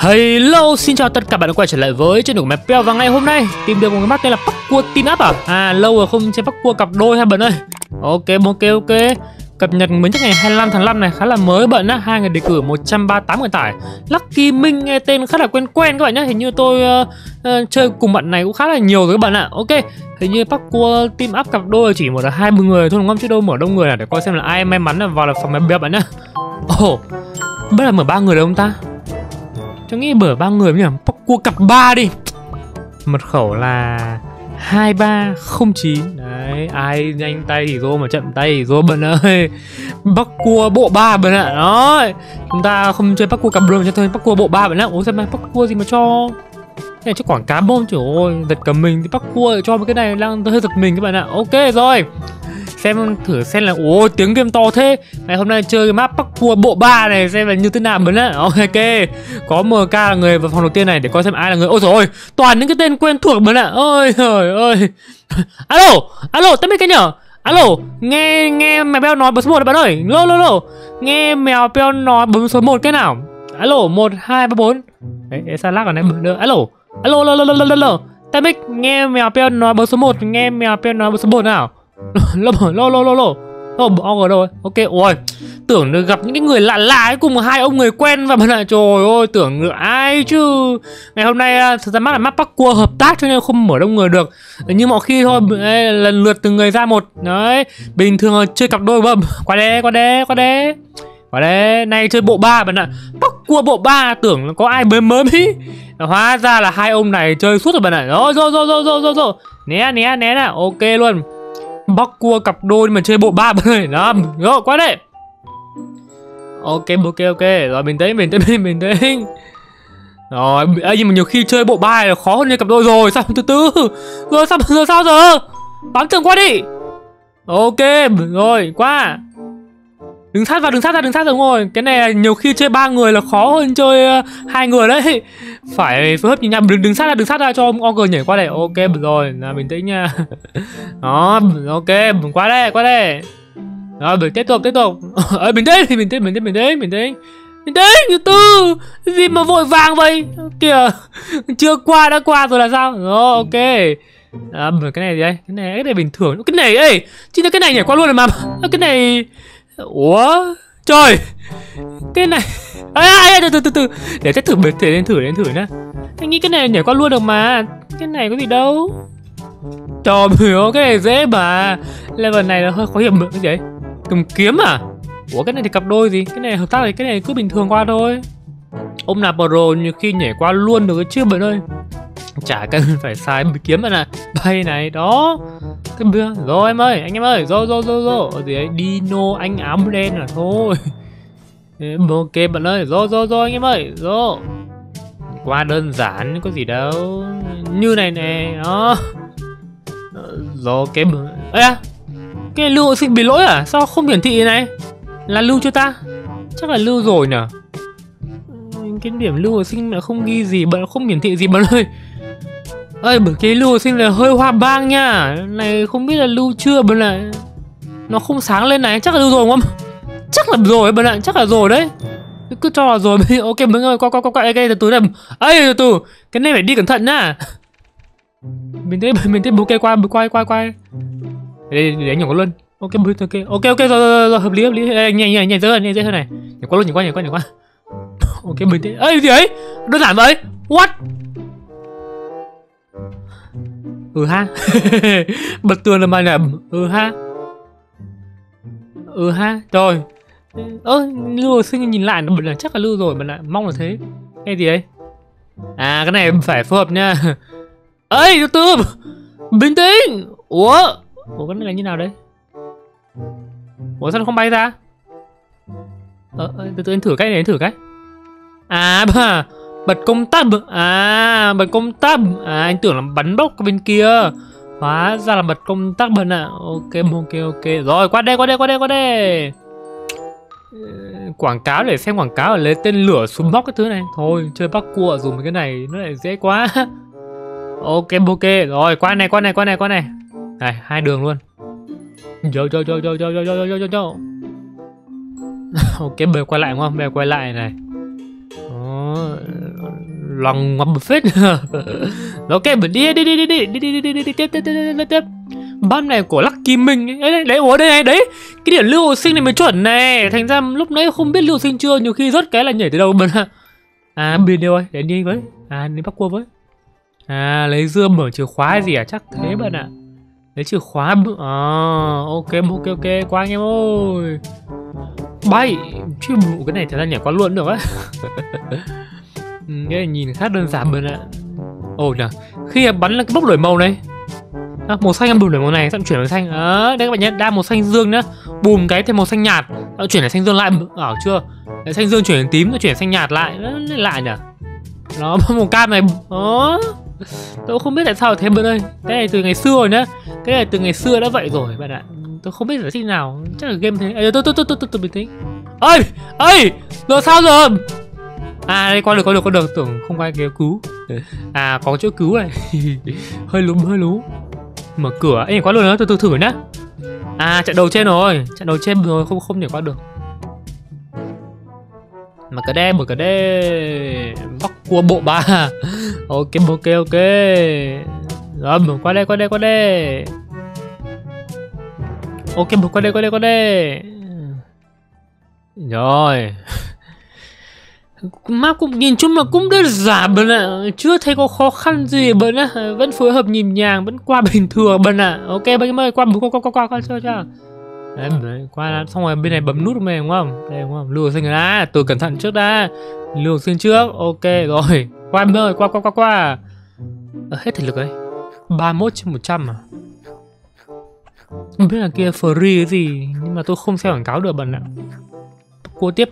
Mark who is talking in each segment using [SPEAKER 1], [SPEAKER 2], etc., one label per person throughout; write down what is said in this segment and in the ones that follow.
[SPEAKER 1] Hello, xin chào tất cả bạn đã quay trở lại với channel của Mèo. Và ngày hôm nay tìm được một cái map tên là Parkour Team Up à? Lâu rồi không chơi Parkour cặp đôi ha bạn ơi. Ok. Cập nhật mới nhất ngày 25 tháng 5 này, khá là mới bận á. 2 ngày đề cử 138 người tải. Lucky Minh nghe tên khá là quen các bạn nhé. Hình như tôi chơi cùng bạn này cũng khá là nhiều rồi các bạn ạ. Ok, hình như Parkour Team Up cặp đôi chỉ một là 20 người thôi đúng không, chứ đâu mở đông người là để coi xem là ai may mắn là vào là phòng Mèo bạn nhá. Ồ, biết là mở 3 người được không ta? Tôi nghĩ mở 3 người nhỉ, Parkour cặp 3 đi. Mật khẩu là 2309. Đấy, ai nhanh tay thì vô mà chậm tay thì vô bạn ơi. Parkour bộ 3 bạn ạ. Đó, chúng ta không chơi Parkour cặp đôi mà chơi Parkour bộ 3 bạn ạ. Ủa sao mà Parkour gì mà cho cái này cho quảng cáo bom, trời ơi, giật cả mình thì Parkour cho cái này đang hơi giật mình các bạn ạ. Ok rồi, xem thử xem là ôi tiếng game to thế. Ngày hôm nay chơi cái map Parkour bộ 3 này xem là như thế nào bạn ạ. Ok, có MK là người vào phòng đầu tiên này để coi xem ai là người. Ôi trời ơi, toàn những cái tên quen thuộc bạn ạ. Ôi trời ơi. Alo, tao biết cái nhở. Alo, nghe mèo Beo nói bấm số 1 bạn ơi. Lô. Nghe mèo Beo nói bấm số 1 cái nào. Alo, 1 2 3 4. Đấy, sao lắc ở này được. Alo. Tao biết nghe mèo Beo nói bấm số 1, nghe mèo Beo nói bấm số 1 nào. Lô. Ông ở đâu? Ok, ôi, tưởng được gặp những cái người lạ ấy cùng hai ông người quen và bạn ạ. Trời ơi, tưởng được ai chứ. Ngày hôm nay thật ra mắt là map Parkour hợp tác cho nên không mở đông người được. Như mọi khi thôi, lần lượt từng người ra một. Đấy, bình thường chơi cặp đôi bầm. Qua đây, này chơi bộ 3 bạn ạ. Parkour bộ 3 tưởng có ai mới ý. Hóa ra là hai ông này chơi suốt rồi bạn ạ. Rồi. Né nào. Ok luôn. Parkour cặp đôi mà chơi bộ 3 bạn ơi. Đó, rồi qua đây. Ok. Rồi bình tĩnh. Rồi, nhưng mà nhiều khi chơi bộ 3 là khó hơn chơi cặp đôi rồi. Sao từ từ. Rồi sao giờ? Bám tường qua đi. Ok, rồi qua. Đứng sát ra đúng rồi. Cái này nhiều khi chơi 3 người là khó hơn chơi 2 người đấy. Phải phối hợp như nhau. Đứng sát ra cho ông Ogre nhảy qua đây. Ok rồi, là bình tĩnh nha. Đó, ok, qua đây. Rồi, tiếp tục. Bình tĩnh. Từ từ. Gì mà vội vàng vậy? Kìa, chưa qua đã qua rồi là sao? Rồi, ok. Cái này gì đây? Cái này bình thường. Cái này ê, chỉ là cái này nhảy qua luôn rồi mà. Cái này. Ủa trời, cái này từ để test thử thử nhá. Anh nghĩ cái này nhảy qua luôn được mà, cái này có gì đâu. Trời ơi, cái này dễ mà. Level này là hơi khó hiểm. Cái gì đấy, cầm kiếm à? Ủa cái này thì cặp đôi gì, cái này hợp tác thì cái này cứ bình thường qua thôi. Ông nào pro nhiều khi nhảy qua luôn được chứ bạn ơi, chả cần phải xài kiếm bạn ạ. Bay này đó. Rồi anh em ơi, rồi. Ở gì ấy, Dino anh áo đen là thôi. Ok bạn ơi, rồi anh em ơi, rồi. Qua đơn giản có gì đâu. Như này đó. Rồi cái ê à, cái lưu hội sinh bị lỗi à? Sao không hiển thị này? Là lưu chưa ta? Chắc là lưu rồi nhỉ. Cái điểm lưu hội sinh mà không ghi gì, bạn không hiển thị gì bạn ơi. Ơi, bởi cái lưu sinh là hơi hoa bang nha. Này không biết là lưu chưa bạn ạ. Nó không sáng lên này, chắc là lưu rồi không? Chắc là rồi bạn ạ, chắc là rồi đấy. Cứ cho là rồi. Ok mọi người, qua cái từ từ này. Ê, từ từ. Cái này phải đi cẩn thận nhá. Mình thấy bố cây quay. Để đánh nhổ luôn. Ok, rồi, hợp lý. Ê, nhảy dơ này. Nhảy qua luôn, nhảy qua. Ok, bình tĩnh. Ê, gì ấy? Đơn giản vậy? What? Ha. Bật tường là mày nè. Ha. Rồi. Lưu sinh nhìn lại nó là chắc là lưu rồi bạn ạ. Mong là thế. Cái gì đấy? À, cái này phải phối hợp nha. Ê, từ từ. Bình tĩnh. Ủa cái này là như nào đấy? Ủa sao nó không bay ra? Từ từ anh thử cái. À bà, bật công tắc. Anh tưởng là bắn bốc bên kia, hóa ra là bật công tắc bạn ạ. Ok. Rồi qua đây. Quảng cáo để xem quảng cáo ở lấy tên lửa súng móc cái thứ này. Thôi chơi Parkour dùng cái này nó lại dễ quá. Ok. Rồi qua này. Này, 2 đường luôn. Yo. Ok, bèo quay lại đúng không? Bèo quay lại này. Đó. lòng ngọc phết. Ok, đi tiếp. Ban này của Lucky Minh ấy, đấy, ủa đây này, đấy cái điểm lưu học sinh này mới chuẩn này. Thành ra lúc nãy không biết lưu học sinh chưa, nhiều khi rớt cái là nhảy từ đầu bận. Bên đâu ơi, để đi với. Đi bắt cua với. Lấy dưa mở chìa khóa hay gì chắc thế bạn ạ. Lấy chìa khóa. Ok, qua anh em ơi. Bay chứ cái này thật ra nhảy qua luôn được á. Cái này nhìn khá đơn giản bạn ạ. Nhờ, khi bắn là cái bốc đổi màu này, màu xanh em bùm đổi màu này, xong chuyển màu xanh. Đây các bạn nhé, đa màu xanh dương nhá, bùm cái thêm màu xanh nhạt, chuyển lại xanh dương lại, chưa? Đấy, xanh dương chuyển đến tím, chuyển xanh nhạt lại, lạ nhỉ? Nó màu cam này, tôi không biết tại sao thế bạn ơi. Cái này từ ngày xưa rồi nhá, cái này từ ngày xưa đã vậy rồi bạn ạ. Tôi không biết giải thích nào, chắc là game thế. Tôi bình tĩnh. Ơi, rồi sao rồi? Đây qua được, tưởng không qua cái cứu. Có chỗ cứu này. hơi lú. Mở cửa, qua luôn nữa, từ thử nhá. Trận đầu trên rồi, không thể qua được. Mở cái đê. Bắt cua bộ 3. Ok. Rồi, qua đây. Ok, qua đây. Rồi. Map cũng nhìn chung là cũng đơn giản bạn ạ, chưa thấy có khó khăn gì bạn ạ, vẫn phối hợp nhịp nhàng, vẫn qua bình thường bạn ạ. Ok bạn em ơi, qua chưa. Đấy, qua xong rồi bên này bấm nút này đúng không? Đây đúng không? Lưu sinh ra, từ cẩn thận trước đã. Lưu sinh trước, ok rồi. Qua em ơi, qua. Hết thể lực đấy. 31/100 à? Không biết là kia free cái gì, nhưng mà tôi không xem quảng cáo được bạn ạ. Cô tiếp.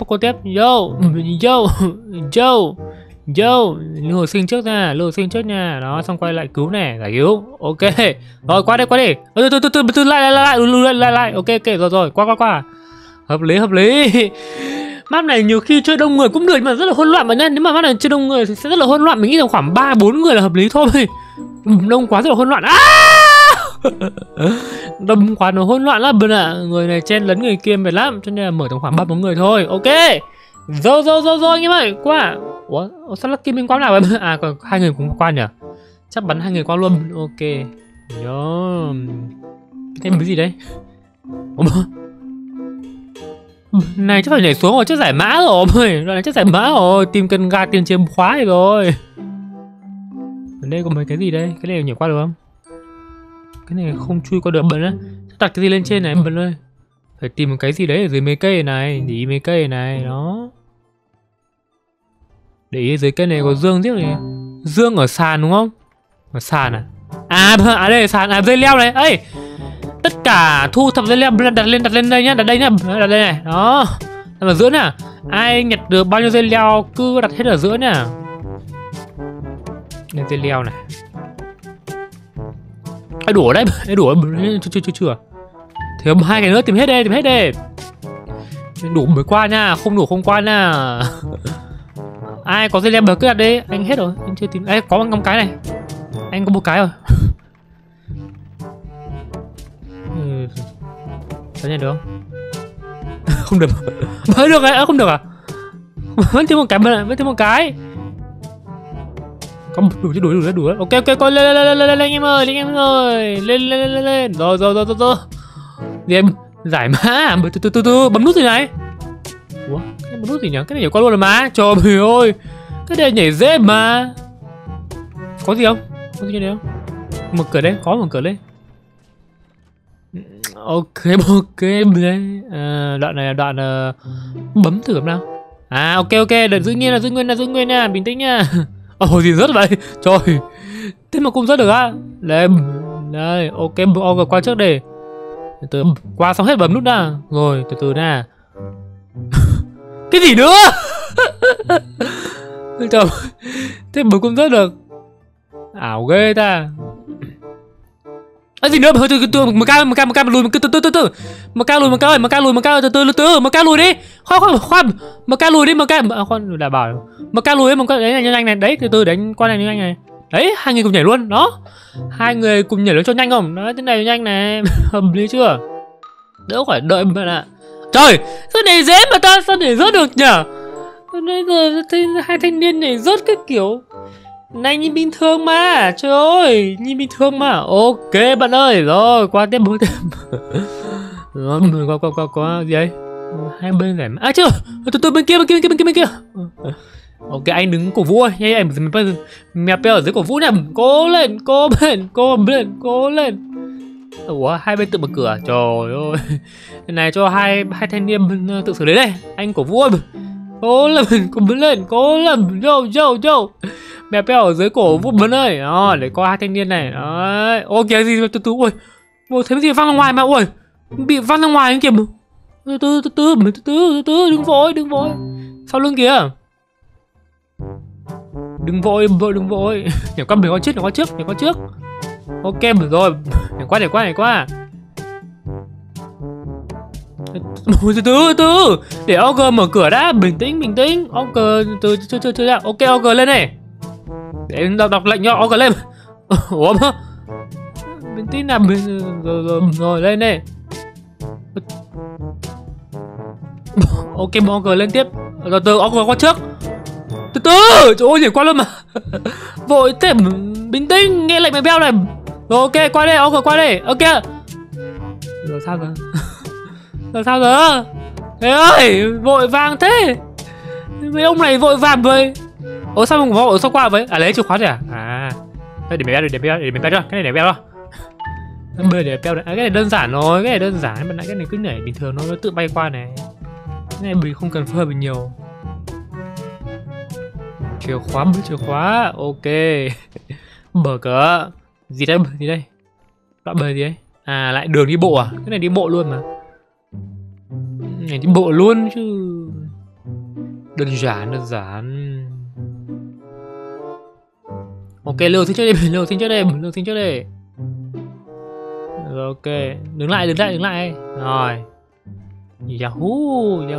[SPEAKER 1] Yo. Lưu hồi sinh trước nha. Đó, xong quay lại cứu này, giải cứu. Ok. Rồi qua đây. Từ lại. Ok, rồi. Qua. Hợp lý. Map này nhiều khi chơi đông người cũng được nhưng mà rất là hỗn loạn bạn nhá. Nếu mà map này chơi đông người thì sẽ rất là hỗn loạn, mình nghĩ là khoảng 3-4 người là hợp lý thôi. Đông quá rất là hỗn loạn. Đông quá nó hỗn loạn lắm bạn ạ. Người này chen lấn người kia mệt lắm, cho nên là mở tầm khoảng 3-4 người thôi. Ok. Rồi anh em ơi, qua. Ủa, sao Lucky Minh qua nào vậy? Còn 2 người cũng qua nhỉ? Chắc bắn 2 người qua luôn. Ok. Yo. Thêm cái gì đấy? Này chắc phải nhảy xuống rồi, chắc giải mã rồi đoạn này chắc giải mã rồi, tìm cần gạt tiền chìa khóa rồi. Ở đây có mấy cái gì đây? Cái này nhảy qua được không? Cái này không chui qua được bận á. Đặt cái gì lên trên này bận ơi. Phải tìm một cái gì đấy ở dưới mấy cây này. Để ý mấy cây này, đó. Để ý dưới cây này có dương tiếc này. Dương ở sàn đúng không? Ở sàn à? Đây là sàn, dây leo này. Ê, tất cả thu thập dây leo đặt lên đây nhá, đặt đây này. Đó. Đặt ở giữa nè. Ai nhặt được bao nhiêu dây leo cứ đặt hết ở giữa nè. Đây dây leo này. Đủ đấy, chưa. Thiếu 2 cái nữa, tìm hết đi. Đủ mới qua nha, không đủ không qua nha. Ai có dây leo bờ cứ đặt đi, anh hết rồi, anh chưa tìm. Có một cái này. Anh có một cái rồi. Có nhận được không? Không được. Mới được ấy, không được à? Vẫn thiếu một cái. Có đủ. Ok, coi lên anh em ơi, lên. Rồi. Gì em giải mã, từ bấm nút gì này? Ủa, cái bấm nút gì nhỉ? Cái này nhảy qua luôn rồi mà. Trời ơi. Cái này nhảy dễ mà. Có gì không? Có gì đây không? Mở cửa đấy, có mở cửa đấy. Ok đấy. Đoạn này là đoạn bấm thử nào. Ok, đợi giữ nguyên nha, bình tĩnh nha. Gì rớt vậy? Trời. Thế mà cũng rớt được á? Lên. Đây, ok, qua trước đây. Từ qua xong hết bấm nút đã. Rồi, từ nè. Cái gì nữa? Trời. Thế mà cũng rớt được. Ảo ghê ta. Gì nữa? Từ một cao lùi, từ. Một cao lùi đi. Khoan. Một cao lùi đi, khoan đã bảo. Một cao lùi đấy nhanh này. Đấy, từ đánh qua này nhanh này. Đấy, 2 người cùng nhảy luôn, đó. 2 người cùng nhảy luôn cho nhanh không? Đó, thế này nhanh này. Hợp lý chưa? Đỡ phải đợi bạn ạ. Trời, sao này dễ mà ta sao để rớt được nhỉ? Bây giờ thấy hai thanh niên này rớt cái kiểu này nhìn bình thường mà. Trời ơi, nhìn bình thường mà. Ok bạn ơi, rồi qua tiếp bố tiếp. Rồi qua gì đấy? Hai bên này. À chưa, từ bên kia. Ok anh đứng cổ vũ ơi, em mèo beo ở dưới cổ vũ nè. Cố lên. Ủa hai bên tự mở cửa. Trời ơi. Cái này cho hai thanh niên tự xử lý đây. Anh cổ vũ ơi. Cố lên. Yo. Mèo beo ở dưới cổ vũ bấn ơi. Đó, để coi hai thanh niên này. Đấy. Ok gì từ từ. Ui. Ôi thấy cái gì văng ra ngoài mà. Ui. Bị văng ra ngoài kìa. Từ từ, đừng vội. Sau lưng kìa. Đừng vội. Nhảy qua trước. Ok rồi. Nhảy qua. Từ từ. Để OG mở cửa đã. Bình tĩnh. OG từ chưa ra. Ok OG lên này. Để đọc lệnh cho OG lên. Ủa mà. Bình tĩnh nào. Rồi lên này. Ok OG lên tiếp. Từ OG qua trước. Từ từ. Trời ơi nhảy qua luôn mà. Vội thế. Bình tĩnh. Nghe lệnh mày beo này. Rồi ok qua đây. OG qua đây. Ok. Rồi sao giờ? Thế ơi vội vàng thế. Mấy ông này vội vàng vậy. Ủa sao không vội sao qua vậy? À lấy chìa khóa rồi à? À để mày beo cho. Cái này để beo cho. Để beo đấy. À, cái này đơn giản rồi. Cái này cứ nhảy bình thường nó tự bay qua này. Cái này mình không cần phối hợp nhiều. Chìa khóa. Ok. Mở cửa. Gì đây? Đoạn bờ gì đấy? À lại đường đi bộ à? Cái này đi bộ luôn mà. Này đi bộ luôn chứ. Đơn giản. Ok lưu xin trước đây. Rồi ok. Đứng lại. Rồi. Yahoo.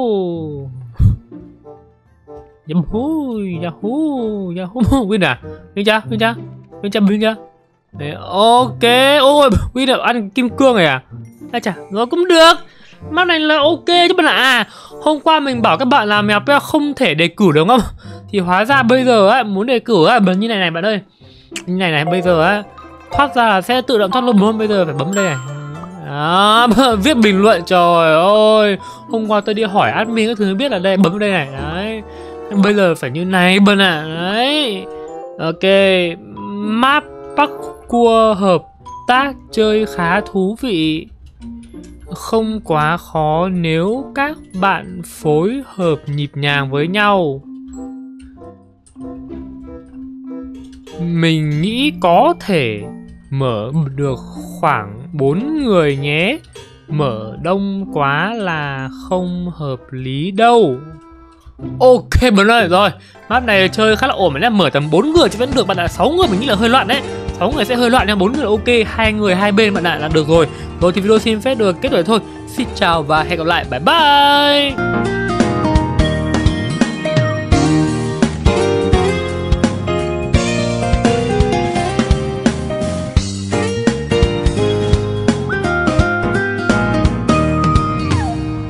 [SPEAKER 1] Win à? Win chưa? Đấy, ok. Ôi Win được ăn kim cương rồi à? À chà, rồi cũng được. Map này là ok chứ bạn ạ. À, hôm qua mình bảo các bạn là mèo beo không thể đề cử đúng không? Thì hóa ra bây giờ á muốn đề cử á như này bạn ơi. Như này bây giờ á thoát ra là sẽ tự động thoát luôn. Bây giờ phải bấm đây này. Đó, viết bình luận. Trời ơi, hôm qua tôi đi hỏi admin các thứ biết là đây, bấm đây này. Đấy. Bây giờ phải như này bạn ạ. Đấy. Ok. Map parkour hợp tác chơi khá thú vị. Không quá khó nếu các bạn phối hợp nhịp nhàng với nhau. Mình nghĩ có thể mở được khoảng 4 người nhé. Mở đông quá là không hợp lý đâu. Ok bạn ơi, rồi map này chơi khá là ổn. Mình đã mở tầm 4 người chứ vẫn được bạn ạ. 6 người mình nghĩ là hơi loạn đấy. 6 người sẽ hơi loạn nha, 4 người là ok. 2 người hai bên bạn ạ là được rồi. Rồi thì video xin phép được kết thúc thôi. Xin chào và hẹn gặp lại. Bye bye.